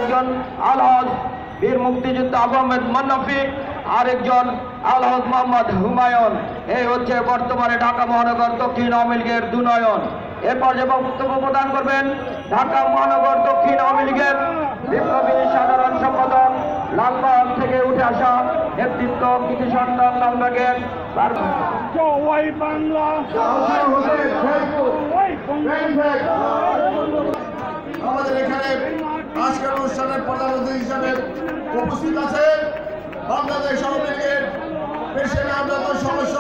একজন আলহাজ বীর মুক্তিযোদ্ধা আবু আহমেদ মান্নাফি, আরেকজন আলহাজ মোহাম্মদ হুমায়ুন। এই হচ্ছে বর্তমানে ঢাকা মহানগর দক্ষিণ আওয়ামী লীগের দুনয়ন। এরপর যে বক্তব্য প্রদান করবেন ঢাকা মহানগর দক্ষিণ আওয়ামী লীগের বিপ্লবী সাধারণ সম্পাদক লালবাগ থেকে উঠে আসা নেতৃত্ব কৃষি সন্তান লালবাগের আমাদের এখানে আজকের অনুষ্ঠানের প্রধান অতিথি হিসাবে উপস্থিত আছেন বাংলাদেশ আওয়ামী লীগের পেশায় আন্দোলন সদস্য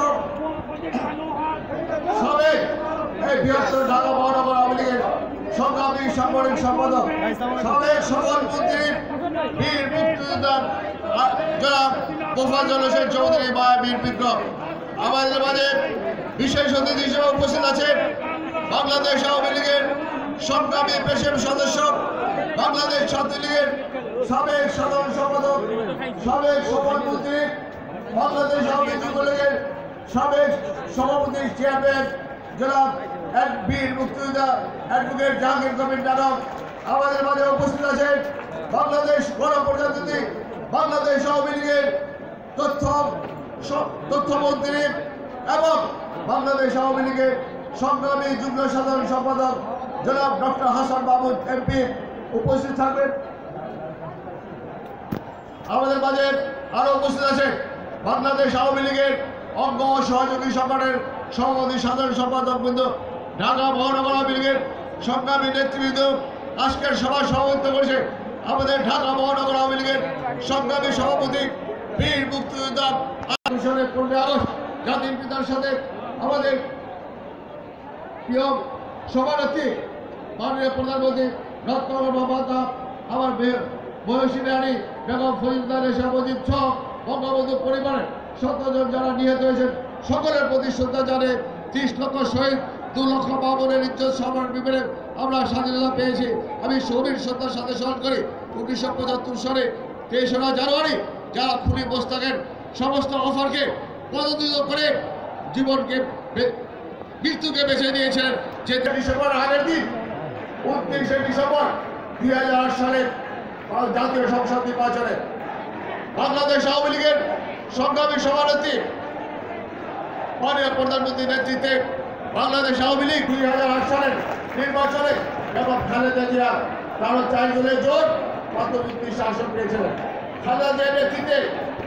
সাবেক এই বৃহত্তর ঢাকা মহানগর আওয়ামী লীগের সংগ্রামী সাংগঠনিক সম্পাদক সাবেক সকল মন্ত্রী বীর মুক্তিযোদ্ধা জনাব মোফাজ্জল হোসেন চৌধুরী বা বীর বিক্রম। আমাদের মাঝে বিশেষ অতিথি হিসেবে উপস্থিত আছেন বাংলাদেশ আওয়ামী লীগের সংগ্রামী পেশার সদস্য, বাংলাদেশ ছাত্রলীগের সাবেক সাধারণ সম্পাদক, সাবেক সভাপতি, বাংলাদেশ আওয়ামী যুবলীগের সাবেক সভাপতি চেয়ারম্যান জনাব বীর মুক্তিযোদ্ধা অ্যাডভোকেট জাহাঙ্গীর কবির নানক। আমাদের মাঝে উপস্থিত আছেন বাংলাদেশ গণপ্রজাতন্ত্রী বাংলাদেশ আওয়ামী লীগের তথ্যমন্ত্রী এবং বাংলাদেশ আওয়ামী লীগের সংগ্রামী যুগ্ম সাধারণ সম্পাদক জনাব ডক্টর হাসান মাহমুদ এমপি উপস্থিত থাকবেন। আমাদের মাঝে আরো উপস্থিত আছে বাংলাদেশ আওয়ামী লীগের অঙ্গ সহযোগী সংগঠনের সভাপতি সাধারণ সম্পাদক বৃন্দ, ঢাকা মহানগর আওয়ামী লীগের সংগ্রামী নেতৃবৃন্দ। আজকের সভা সভাপতিত্ব করেছে আমাদের ঢাকা মহানগর আওয়ামী লীগের সংগ্রামী সভাপতি বীর মুক্তিযোদ্ধা 15 আগস্ট জাতির পিতার সাথে আমাদের প্রিয় সভানেত্রী মাননীয় প্রধানমন্ত্রী রত্নগর বাবা, আমার বয়সী রানী বেগম ফজিলুদ্দিন রেশা মুজিব সহ বঙ্গবন্ধু পরিবারের 17 জন যারা নিহত হয়েছেন সকলের প্রতি শ্রদ্ধা জানে। 30 লক্ষ শহীদ, 2 লক্ষ বাবনের ইজ্জত সম্মান বিপরে আমরা স্বাধীনতা পেয়েছি। আমি শহীদ শ্রদ্ধার সাথে স্মরণ করি 1975 সালে 23 জানুয়ারি যারা খুনি মোস্তাকের সমস্ত অফারকে পদদলিত করে জীবনকে মৃত্যুকে বেছে নিয়েছিলেন। যে ডিসেম্বর আগের দিন 29 ডিসেম্বর 2008 সালের জাতীয় সংসদ নির্বাচনে বাংলাদেশ আওয়ামী লীগের সংগ্রামী সভানেত্রী মাননীয় প্রধানমন্ত্রীর নেতৃত্বে বাংলাদেশ আওয়ামী লীগ 2008 সালের নির্বাচনে এবং খালেদা জিয়া তারা 4 দলের জোট মাত্র 29 আসন পেয়েছিলেন। খালেদা জিয়ার নেতৃত্বে